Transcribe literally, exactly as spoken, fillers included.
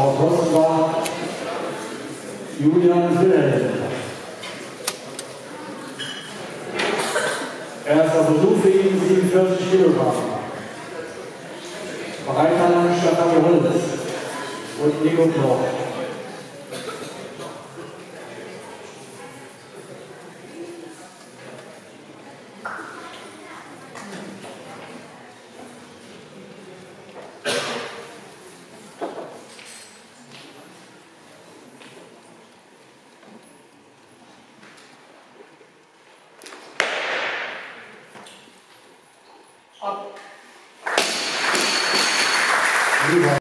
Aus Rossenbach, Julian Wilhelm. Erster Versuch für ihn, siebenundvierzig Kilogramm. Breitern Stefan Holz und Nico Knoch. Up.